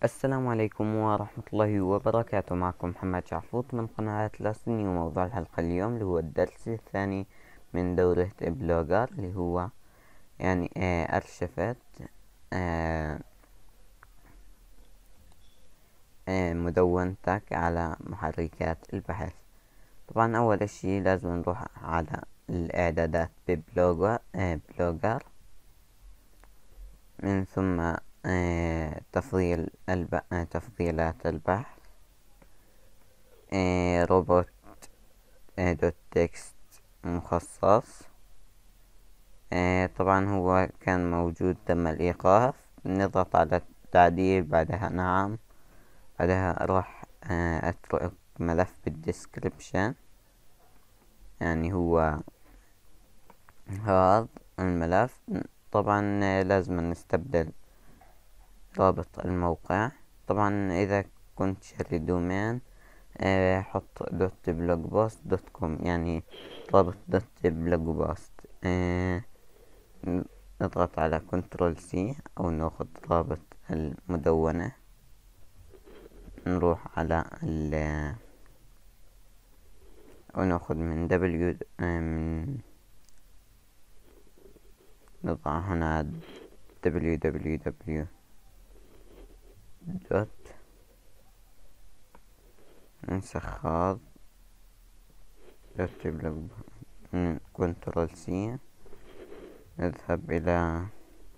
السلام عليكم ورحمة الله وبركاته. معكم محمد شعفوط من قناة لاستني، وموضوع الحلقة اليوم اللي هو الدرس الثاني من دورة بلوجر، اللي هو يعني أرشفت مدونتك على محركات البحث. طبعا أول اشي لازم نروح على الإعدادات بلوجر، من ثم تفضيلات البحث، روبوت دوت تكست مخصص. طبعا هو كان موجود تم الإيقاف. نضغط على التعديل، بعدها نعم، بعدها راح أترك ملف بالديسكريبشن، يعني هو هذا الملف. طبعا لازم نستبدل رابط الموقع. طبعا إذا كنت شاري دومين حط .blogpost.com، يعني رابط .blogpost. نضغط على كنترول سي او ناخذ رابط المدونة، نروح على او ناخذ من نضع هنا www ننسخ هذا من كنترول سي، نذهب إلى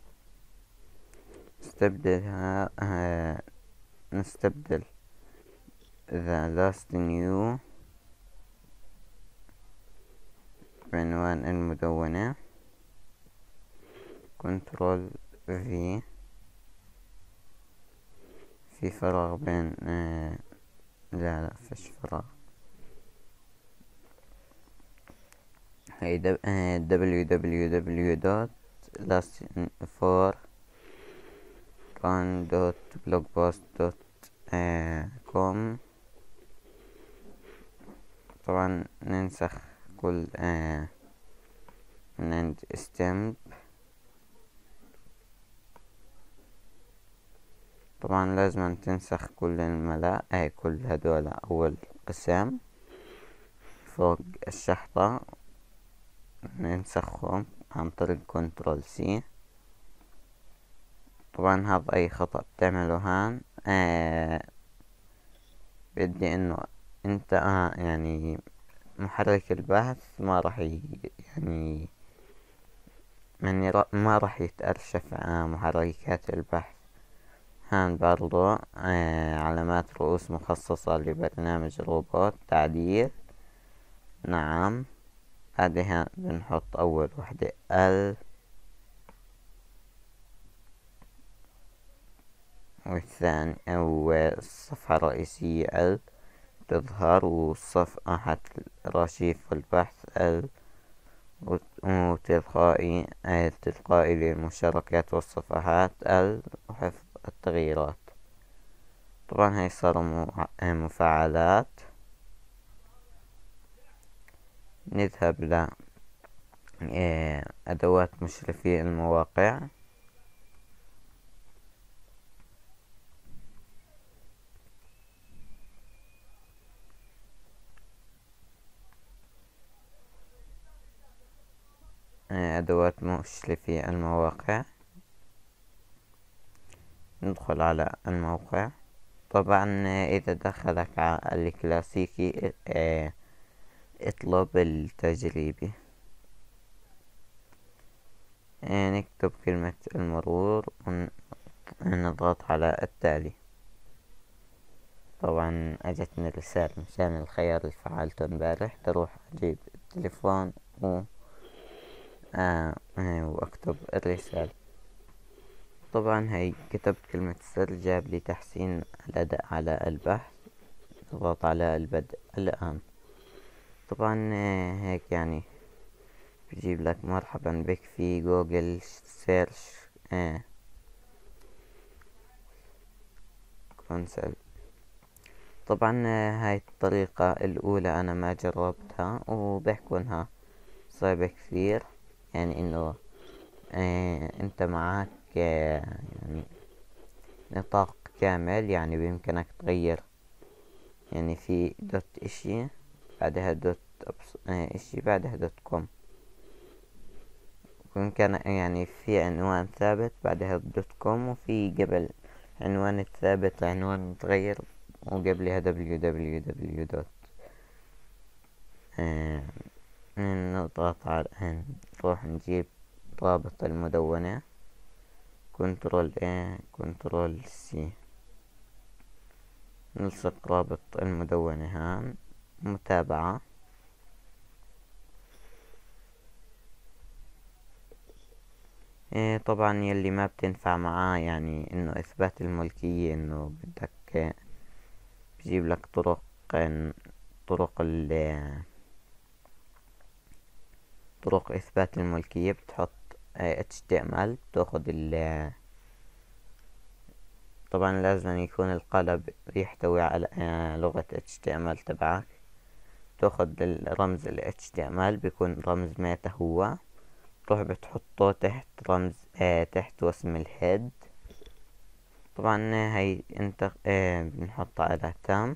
نستبدل the last new بعنوان المدونة، كنترول في فراغ بين لا فيش فراغ، هي www.last4run.blogpost.com. طبعا ننسخ كل من عند stamp. طبعا لازم تنسخ كل الملا كل هدول أول قسم فوق الشحطة، ننسخهم عن طريق كنترول سي. طبعا هذا اي خطأ بتعمله هان بدي انه انت يعني محرك البحث ما راح يعني ما راح يتأرشف محركات البحث. هان برضو علامات رؤوس مخصصة لبرنامج الروبوت، تعديل، نعم. هذه بنحط اول وحدة والثاني أو الصفحة الرئيسية تظهر، وصفحة الرشيف والبحث وتلقائي للمشاركات والصفحات وحفظ التغييرات. طبعا هاي صاروا مفعلات. نذهب ل أدوات مشرفي المواقع. أدوات مشرفي المواقع، ندخل على الموقع. طبعا إذا دخلك على الكلاسيكي اطلب التجريبي، نكتب كلمة المرور ونضغط على التالي. طبعا اجتني رسالة مشان الخيار اللي فعلته امبارح، تروح اجيب التليفون واكتب الرسالة. طبعا هي كتبت كلمة السر، جاب لي تحسين الأداء على البحث، اضغط على البدء الآن. طبعا هيك يعني بجيب لك مرحبا بك في جوجل سيرش كونسل. طبعا هاي الطريقة الأولى أنا ما جربتها، وبيحكوا إنها صعبة كثير، يعني إنه أنت معك يعني نطاق كامل، يعني بإمكانك تغير، يعني في دوت اشي بعدها دوت اشي بعدها دوت كوم، بإمكان يعني في عنوان ثابت بعدها دوت كوم، وفي قبل عنوان الثابت عنوان متغير وقبلها www دوت. نضغط على نروح نجيب رابط المدونة كنترول كنترول سي، نلصق رابط المدونة هان متابعة. طبعا يلي ما بتنفع معاه يعني انه اثبات الملكية، انه بدك بجيب لك طرق طرق اثبات الملكية، بتحط HTML، بتاخد طبعا لازم يكون القالب يحتوي على لغة HTML تبعك، تاخد الرمز ال HTML بيكون رمز ميتا، هو تروح بتحطه تحت رمز تحت واسم الهيد. طبعا هاي انت بنحط على تام،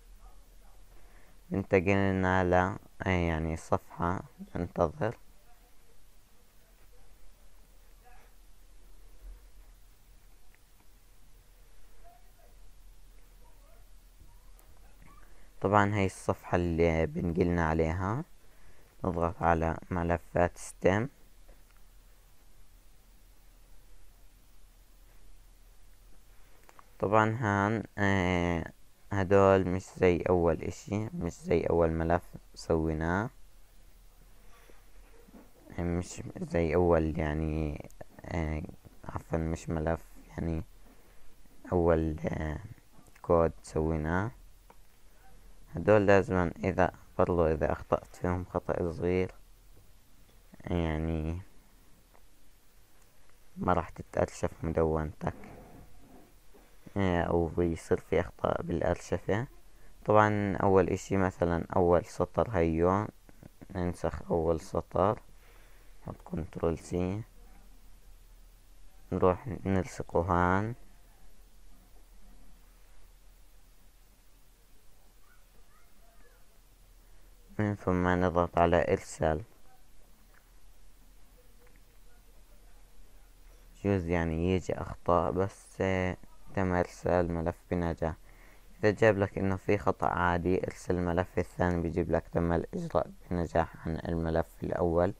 انتقلنا على يعني صفحة، انتظر. طبعا هاي الصفحة اللي بنقلنا عليها، نضغط على ملفات ستيم. طبعا هان هدول مش زي اول اشي، مش زي اول ملف سويناه، مش زي اول يعني عفوا مش ملف، يعني اول كود سويناه. هدول لازما اذا برضو اذا اخطأت فيهم خطأ صغير يعني ما راح تتأرشف مدونتك، او بيصير في اخطاء بالارشفة. طبعا اول اشي مثلا اول سطر هيو ننسخ اول سطر، نحط كنترول سي، نروح نلصقه هان، من ثم نضغط على ارسال. يجوز يعني يجي اخطاء، بس تم ارسال ملف بنجاح. اذا جاب لك انه في خطأ عادي، ارسل الملف الثاني، بيجيب لك تم الاجراء بنجاح عن الملف الاول.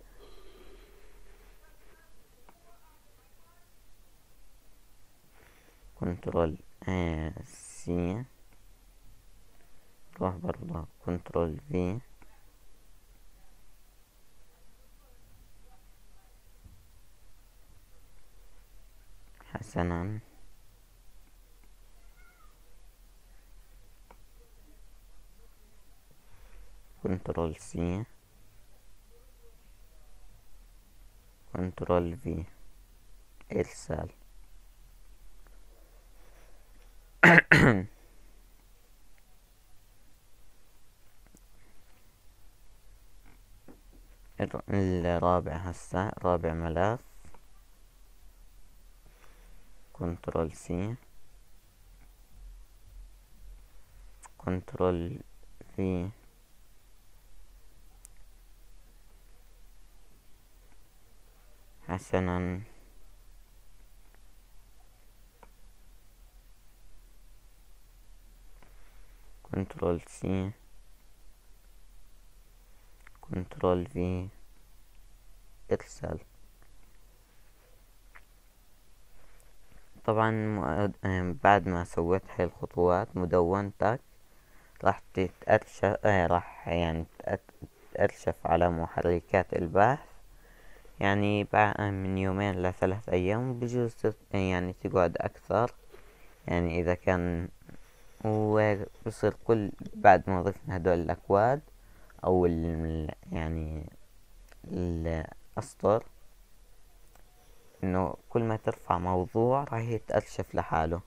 كنترول سي، روح برضه كنترول في، حسنا. كنترول سي، كنترول في، ارسال. الرابع هسا، رابع ملف، كنترول سي، كنترول في، حسنا. كنترول سي، كنترول في، ارسال. طبعا بعد ما سويت هاي الخطوات مدونتك راح تتأرشف راح يعني تتأرشف على محركات البحث، يعني من يومين لثلاث ايام، بجوز يعني تقعد اكثر، يعني اذا كان. وبصير كل بعد ما ضفنا هدول الاكواد او يعني الاسطر، انه كل ما ترفع موضوع راح يتأرشف لحاله.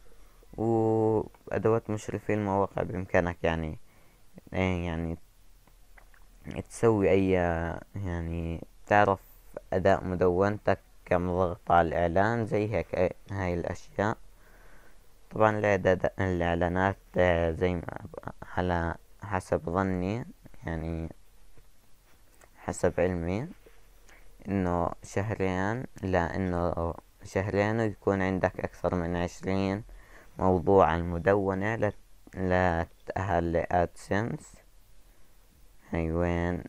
وادوات مشرفي المواقع بامكانك يعني يعني تسوي اي يعني تعرف اداء مدونتك كم ضغط على الاعلان زي هيك هاي الاشياء. طبعا الإعلانات زي ما على حسب ظني، يعني حسب علمي، انه شهرين، لا انه شهرين ويكون عندك اكثر من 20 موضوع المدونة لا تتأهل لأدسنس. هاي وين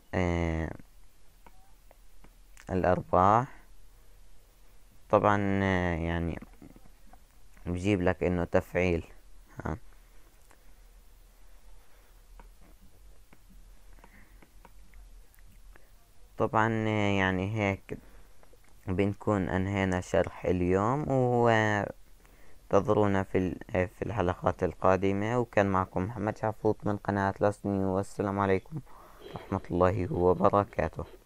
الأرباح. طبعا يعني بجيب لك انه تفعيل. ها. طبعا يعني هيك بنكون انهينا شرح اليوم، وانتظرونا في الحلقات القادمة. وكان معكم محمد شعفوط من قناة لاست نيو، والسلام عليكم ورحمة الله وبركاته.